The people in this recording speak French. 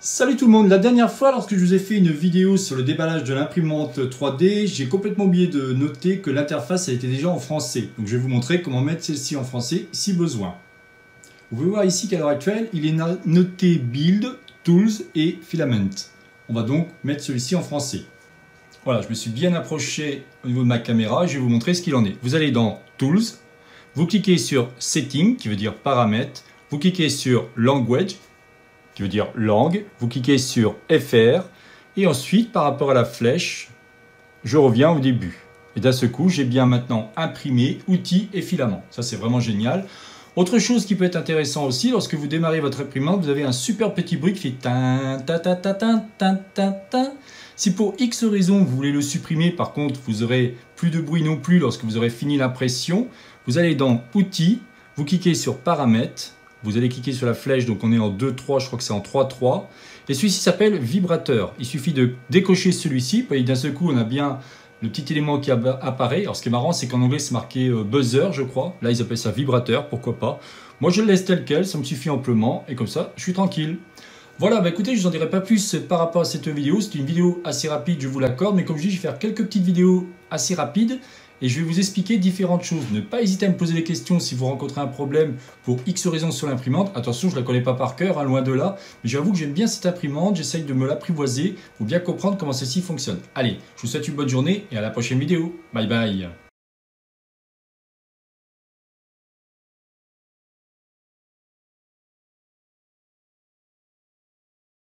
Salut tout le monde, la dernière fois lorsque je vous ai fait une vidéo sur le déballage de l'imprimante 3D, j'ai complètement oublié de noter que l'interface était déjà en français. Donc je vais vous montrer comment mettre celle-ci en français si besoin. Vous pouvez voir ici qu'à l'heure actuelle, il est noté Build, Tools et Filament. On va donc mettre celui-ci en français. Voilà, je me suis bien approché au niveau de ma caméra, je vais vous montrer ce qu'il en est. Vous allez dans Tools, vous cliquez sur Setting, qui veut dire paramètres, vous cliquez sur Language, qui veut dire langue, vous cliquez sur FR, et ensuite, par rapport à la flèche, je reviens au début. Et d'un seul coup, j'ai bien maintenant imprimé outils et filaments. Ça, c'est vraiment génial. Autre chose qui peut être intéressant aussi, lorsque vous démarrez votre imprimante, vous avez un super petit bruit qui fait tin, ta, ta, ta, tin, tin, tin, tin. Si pour X raison, vous voulez le supprimer, par contre, vous aurez plus de bruit non plus lorsque vous aurez fini l'impression, vous allez dans Outils, vous cliquez sur Paramètres, vous allez cliquer sur la flèche, donc on est en 2-3, je crois que c'est en 3-3. Et celui-ci s'appelle vibrateur. Il suffit de décocher celui-ci, et d'un seul coup on a bien le petit élément qui apparaît. Alors ce qui est marrant, c'est qu'en anglais c'est marqué buzzer, je crois. Là ils appellent ça vibrateur, pourquoi pas. Moi je le laisse tel quel, ça me suffit amplement, et comme ça je suis tranquille. Voilà, bah écoutez, je vous en dirai pas plus par rapport à cette vidéo. C'est une vidéo assez rapide, je vous l'accorde, mais comme je dis, je vais faire quelques petites vidéos assez rapides et je vais vous expliquer différentes choses. Ne pas hésiter à me poser des questions si vous rencontrez un problème pour X raisons sur l'imprimante. Attention, je ne la connais pas par cœur, hein, loin de là, mais j'avoue que j'aime bien cette imprimante, j'essaye de me l'apprivoiser pour bien comprendre comment celle-ci fonctionne. Allez, je vous souhaite une bonne journée et à la prochaine vidéo. Bye bye.